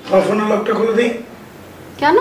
তোমার ফোনের লকটা খুলে দিই। কেন?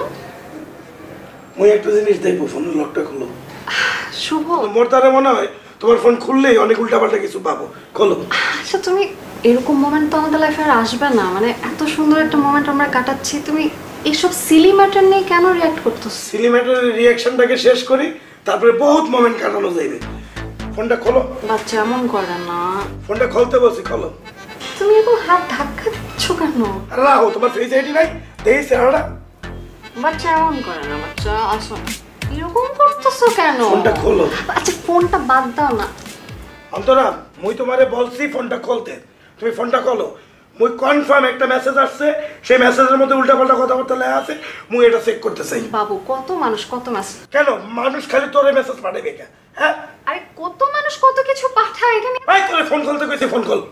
মুই একটা জিনিস দেখবো, ফোনের লকটা খুলো। শুভ, মোর দ্বারা মনে হয় তোমার ফোন খুললেই অনেক উল্টাপাল্টা কিছু পাবো। খোলো। আচ্ছা তুমি এরকম মোমেন্ট তো আমাদের লাইফে আর আসবে না, মানে এত সুন্দর একটা মোমেন্ট আমরা কাটাচ্ছি, তুমি এইসব সিলি ম্যাটার নিয়ে কেন রিয়াক্ট করতেছো? সিলি ম্যাটারের রিয়াকশনটাকে শেষ করি, তারপরে বহুত মোমেন্ট কাটানো যাবে। ফোনটা খোলো। বাচ্চা এমন করে না। ফোনটা খুলতে বলছি, খোলো। তুমি এরকম হাত ধাক্কা দিচ্ছ কেন? আরে রাখো, তোমার ফেস আইডি নাই, দেখি চেহারাটা। বাচ্চা এমন করে না, বাচ্চা আসো। এরকম করতেছো কেন? ফোনটা খোলো। আচ্ছা ফোনটা বাদ দাও না। অন্তরা, মুই তোমারে বলছি ফোনটা খুলতে, তুমি ফোনটা খোলো। মুই কনফার্ম একটা মেসেজ আসছে, সেই মেসেজের মধ্যে উল্টাপাল্টা কথাবার্তা লেখা আছে, মুই এটা চেক করতে চাই। বাবু কত মানুষ কত মেসেজ। কেন মানুষ খালি তোরে মেসেজ পাঠাবে কেন? হ্যাঁ আরে কত মানুষ কত কিছু পাঠায় এখানে। ভাই তোরে ফোন খুলতে কইছি, ফোন খোল।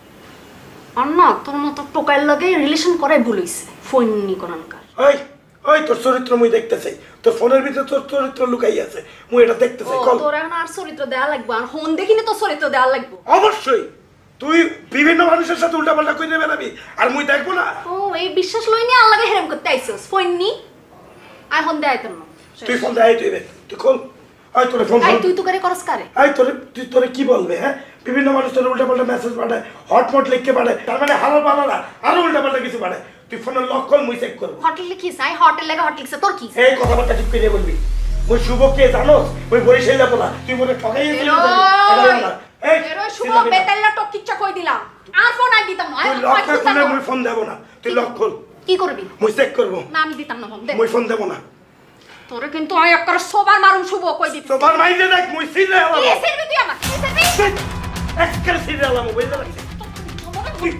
আর না তোর মতো টোকাইয়ের লগে রিলেশন করাই ভুল হইছে। ফোন নি করানকার। ওই ওই তোর চরিত্র মুই দেখতে চাই, তোর ফোনের ভিতরে তোর চরিত্র লুকাই আছে, মুই এটা দেখতে চাই। কল। তোর এখন আর চরিত্র দেয়া লাগবে, আর ফোন দেখিনি তো চরিত্র দেয়া লাগবে। অবশ্যই তুই বিভিন্ন মানুষের সাথে উল্টাপাল্টা কইরে বেড়াবি, আর মুই দেখবো না? ও এই বিশ্বাস লই নি আল্লাহকে হেরাম করতে আইছস। ফোন নি আই ফোন দেয় না। তুই ফোন দেয় তুই খোল। ওই তোরে ফোন আই খোল। তুই তো করে করস কারে? আই তোরে কি বলবে? হ্যাঁ বিভিন্ন মানুষ তোর উল্টাপাল্টা মেসেজ পাঠায়, হটমট লিখকে পাঠায়, তার মানে হালাল বানালা আরো উল্টাপাল্টা কিছু পাঠায়। তুই ফোনের লক কল, মুই চেক করব। হোটেল লিখিস, আই হোটেল লাগে হোটেল লিখছ তোর কি? এই কথাবার্তা ঠিক করে বলবি। মুই শুভ কে জানোস? মুই বরিশাল যাব না, তুই মনে ঠকাইছিস না। এই শুভ বেতাল্লা টক কিচ্ছা কই দিলাম। আর ফোন আই দিতাম না। তুই লক না খুলে মুই ফোন দেব না, তুই লক খোল। কি করবি? মুই চেক করব। না আমি দিতাম না ফোন দে। মুই ফোন দেব না। তোরে কিন্তু আমি একবার সবার মারুম শুভ কই দিতে। তোমার মাইন্ডে দেখ, মুই সিলে আলাম। কি সিরবি তুই আমার? কি সিরবি? একবার সিলে আলাম, বুঝলা লাগছে? তুই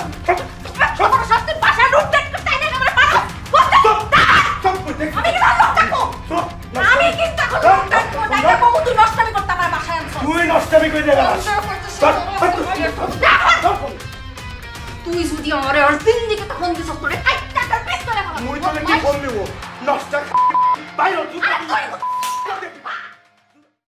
সবার সাথে পাশা রুট দেখতে তাই না আমরা পারো। আমি কি লোক থাকবো? আমি কিন্তু এখন লোক থাকবো না, এটা বহু তুই নষ্টামি করতে আমার বাসায় আনছ। তুই নষ্টামি কই দেগাস? তুই যদি আমারে আর জিন্দেগি তখন দিছস তোরে 1 টাকার পিস্তলে খাওয়া। মুই তোরে কি ফোন দিব? নষ্টা বাইরে তুই